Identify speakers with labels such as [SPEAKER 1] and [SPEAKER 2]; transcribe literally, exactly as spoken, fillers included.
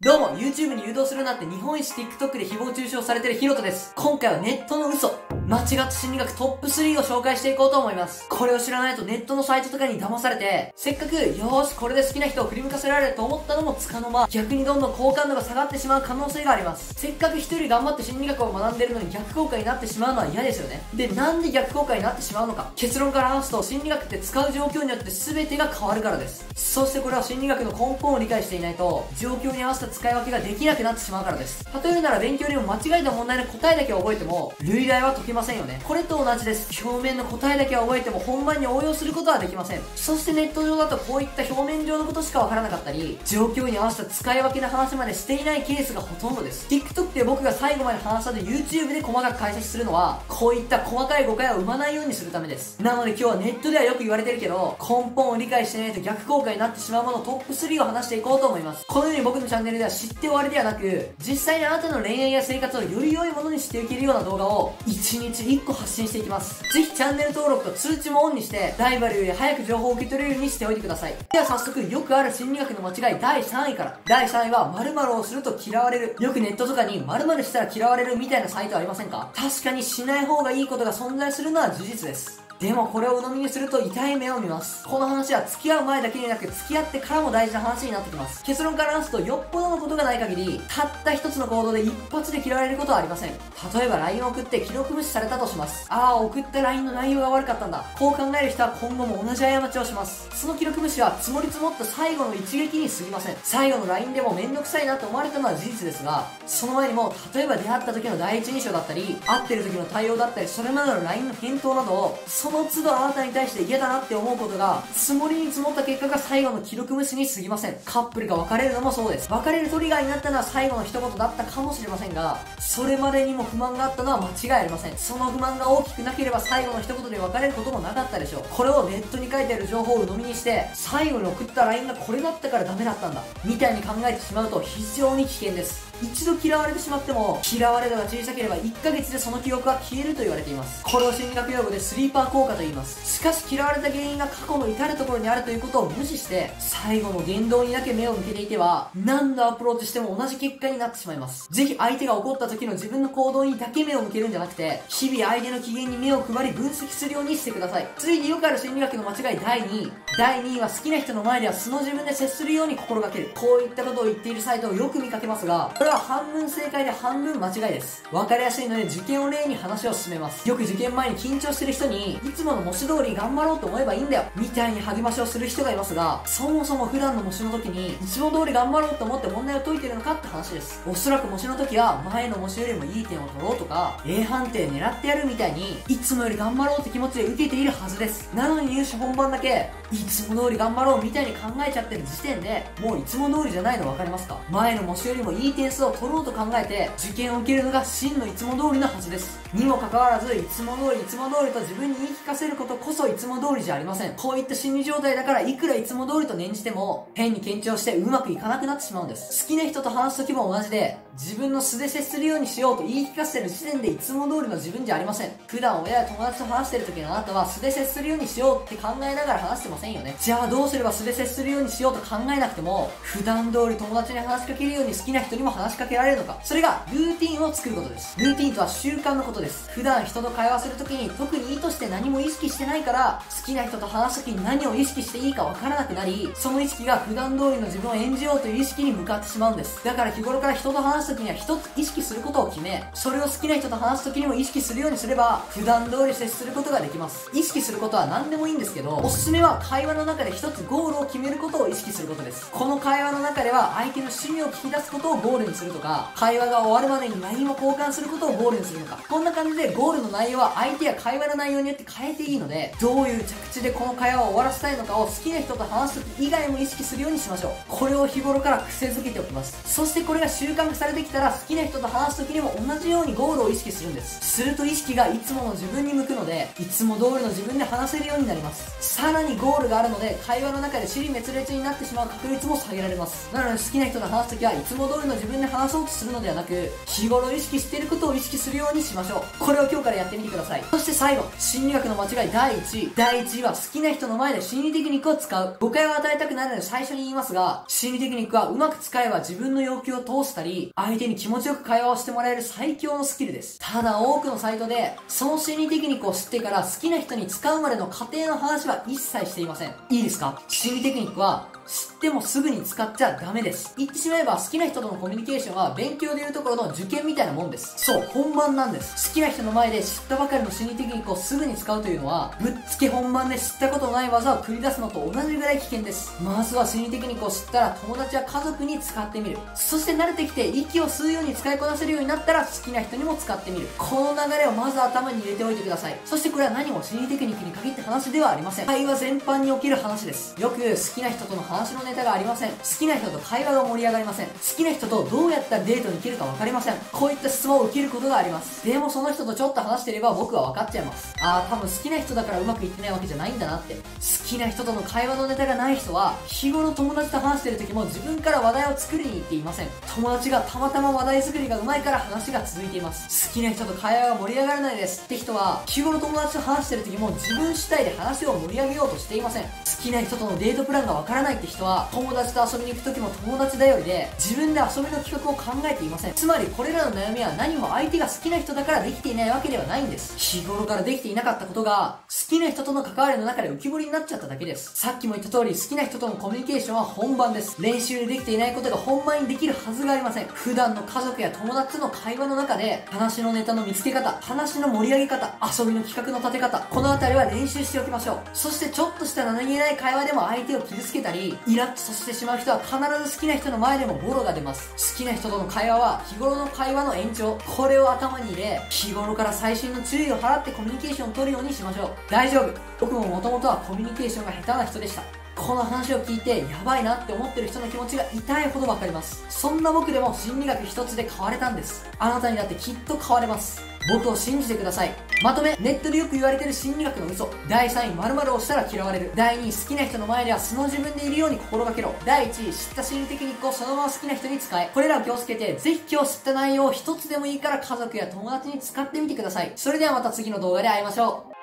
[SPEAKER 1] どうも、YouTube に誘導するなって日本一 TikTok で誹謗中傷されてるヒロトです。今回はネットの嘘、間違った心理学トップスリーを紹介していこうと思います。これを知らないとネットのサイトとかに騙されて、せっかく、よーし、これで好きな人を振り向かせられると思ったのもつかの間、逆にどんどん好感度が下がってしまう可能性があります。せっかく一人頑張って心理学を学んでるのに逆効果になってしまうのは嫌ですよね。で、なんで逆効果になってしまうのか。結論から話すと、心理学って使う状況によって全てが変わるからです。そしてこれは心理学の根本を理解していないと、状況に合わせた使い分けができないなくなってしまうからです。例えるなら勉強でも間違えた問題の答えだけを覚えても類題は解けませんよね。これと同じです。表面の答えだけは覚えても本番に応用することはできません。そしてネット上だとこういった表面上のことしかわからなかったり、状況に合わせた使い分けの話までしていないケースがほとんどです。 TikTok で僕が最後まで話したと YouTube で細かく解説するのは、こういった細かい誤解を生まないようにするためです。なので今日はネットではよく言われてるけど根本を理解してないと逆効果になってしまうものトップスリーを話していこうと思います。このように僕のチャンネルでは知って終わりではなく、実際にあなたの恋愛や生活をより良いものにしていけるような動画をいちにちいっこ発信していきます。ぜひチャンネル登録と通知もオンにしてライバルより早く情報を受け取れるようにしておいてください。では早速、よくある心理学の間違いだいさんいから。だいさんいは〇〇をすると嫌われる。よくネットとかに〇〇したら嫌われるみたいなサイトありませんか？確かにしない方がいいことが存在するのは事実です。でもこれを鵜呑みにすると痛い目を見ます。この話は付き合う前だけでなく付き合ってからも大事な話になってきます。結論から話すと、よっぽどのことがない限りたった一つの行動で一発で嫌われることはありません。例えば ライン を送って既読無視されたとします。ああ、送った ライン の内容が悪かったんだ。こう考える人は今後も同じ過ちをします。その既読無視は積もり積もった最後の一撃に過ぎません。最後の ライン でもめんどくさいなと思われたのは事実ですが、その前にも例えば出会った時の第一印象だったり、会ってる時の対応だったり、それまでの ライン の返答などをその都度あなたにに対して嫌だなって思うことが積もりに積もった結果が最後の既読無視に過ぎません。カップルが別れるのもそうです。別れるトリガーになったのは最後の一言だったかもしれませんが、それまでにも不満があったのは間違いありません。その不満が大きくなければ最後の一言で別れることもなかったでしょう。これをネットに書いてある情報を鵜呑みにして、最後に送った ライン がこれだったからダメだったんだみたいに考えてしまうと非常に危険です。一度嫌われてしまっても、嫌われ度が小さければいっかげつでその記憶は消えると言われています。これを心理学用語でスリーパー効果と言います。しかし嫌われた原因が過去の至るところにあるということを無視して、最後の言動にだけ目を向けていては、何度アプローチしても同じ結果になってしまいます。ぜひ相手が怒った時の自分の行動にだけ目を向けるんじゃなくて、日々相手の機嫌に目を配り分析するようにしてください。次によくある心理学の間違いだいにい。だいにいは好きな人の前では素の自分で接するように心がける。こういったことを言っているサイトをよく見かけますが、これは半分正解で半分間違いです。わかりやすいので受験を例に話を進めます。よく受験前に緊張してる人に、いつもの模試通り頑張ろうと思えばいいんだよみたいに励ましをする人がいますが、そもそも普段の模試の時にいつも通り頑張ろうと思って問題を解いてるのかって話です。おそらく模試の時は前の模試よりもいい点を取ろうとか A 判定狙ってやるみたいにいつもより頑張ろうって気持ちで受けているはずです。なのに入試本番だけいつも通り頑張ろうみたいに考えちゃってる時点で、もういつも通りじゃないの分かりますか？前の模試よりもいい点数を取ろうと考えて受験を受けるのが真のいつも通りのはずです。にもかかわらず、いつも通りいつも通りと自分に言い聞かせることこそいつも通りじゃありません。こういった心理状態だから、いくらいつも通りと念じても変に緊張してうまくいかなくなってしまうんです。好きな人と話す時も同じで、自分の素で接するようにしようと言い聞かせてる時点でいつも通りの自分じゃありません。普段親や友達と話してる時のあなたは素で接するようにしようって考えながら話してませんよね。じゃあどうすれば素で接するようにしようと考えなくても普段通り友達に話しかけるように好きな人にも話しかけられるのか。それがルーティンを作ることです。ルーティンとは習慣のことです。普段人と会話する時に特に意図して何も意識してないから、好きな人と話す時に何を意識していいかわからなくなり、その意識が普段通りの自分を演じようという意識に向かってしまうんです。だから日頃から人と話す時には一つ意識することを決め、それを好きな人と話す時にも意識するようにすれば普段通り接することができます。意識することは何でもいいんですけど、おすすめは会話の中で一つゴールを決めることを意識することです。この会話の中では相手の趣味を聞き出すことをゴールにするとか、会話が終わるまでに ライン を交換することをゴールにするのか、こんな感じでゴールの内容は相手や会話の内容によって変えていいので、どういう着地でこの会話を終わらせたいのかを好きな人と話す時以外も意識するようにしましょう。これを日頃から癖づけておきます。そしてこれが習慣化されてきたら、好きな人と話す時にも同じようにゴールを意識するんです。すると意識がいつもの自分に向くので、いつも通りの自分で話せるようになります。さらにゴーールがあるので、会話の中で尻滅裂になってしまう確率も下げられます。なので好きな人と話すときはいつも通りの自分で話そうとするのではなく、日頃意識していることを意識するようにしましょう。これを今日からやってみてください。そして最後、心理学の間違いだいいちい。だいいちいは好きな人の前で心理テクニックを使う。誤解を与えたくないので最初に言いますが、心理テクニックはうまく使えば自分の要求を通したり、相手に気持ちよく会話をしてもらえる最強のスキルです。ただ多くのサイトで、その心理テクニックを知ってから好きな人に使うまでの過程の話は一切していません。いいですか？心理テクニックは、知ってもすぐに使っちゃダメです。言ってしまえば好きな人とのコミュニケーションは勉強でいうところの受験みたいなもんです。そう、本番なんです。好きな人の前で知ったばかりの心理テクニックをすぐに使うというのは、ぶっつけ本番で知ったことのない技を繰り出すのと同じぐらい危険です。まずは心理テクニックを知ったら友達や家族に使ってみる。そして慣れてきて息を吸うように使いこなせるようになったら好きな人にも使ってみる。この流れをまず頭に入れておいてください。そしてこれは何も心理テクニックに限った話ではありません。会話全般に起きる話です。よく好きな人との話のネタがありません。好きな人と会話が盛り上がりません。好きな人とどうやったらデートに行けるか分かりません。こういった質問を受けることがあります。でもその人とちょっと話してれば僕は分かっちゃいます。ああ、多分好きな人だからうまくいってないわけじゃないんだなって。好きな人との会話のネタがない人は、日頃友達と話してる時も自分から話題を作りに行っていません。友達がたまたま話題作りが上手いから話が続いています。好きな人と会話が盛り上がらないですって人は、日頃友達と話してる時も自分主体で話を盛り上げようとしていません。好きな人とのデートプランがわからないって人は、友達と遊びに行く時も友達頼りで自分で遊びの企画を考えていません。つまりこれらの悩みは何も相手が好きな人だからできていないわけではないんです。日頃からできていなかったことが好きな人との関わりの中で浮き彫りになっちゃっただけです。さっきも言った通り好きな人とのコミュニケーションは本番です。練習でできていないことが本番にできるはずがありません。普段の家族や友達との会話の中で話のネタの見つけ方、話の盛り上げ方、遊びの企画の立て方、このあたりは練習しておきましょう。そしてちょっとした何気ない会話でも相手を傷つけたりイラッとさせてしまう人は必ず好きな人の前でもボロが出ます。好きな人との会話は日頃の会話の延長。これを頭に入れ、日頃から細心の注意を払ってコミュニケーションを取るようにしましょう。大丈夫。僕も元々はコミュニケーションが下手な人でした。この話を聞いてやばいなって思ってる人の気持ちが痛いほどわかります。そんな僕でも心理学一つで変われたんです。あなたにだってきっと変われます。僕を信じてください。まとめ、ネットでよく言われてる心理学の嘘。だいさんい、〇〇をしたら嫌われる。だいにい、好きな人の前では素の自分でいるように心がけろ。だいいちい、知った心理テクニックをそのまま好きな人に使え。これらを気をつけて、ぜひ今日知った内容を一つでもいいから家族や友達に使ってみてください。それではまた次の動画で会いましょう。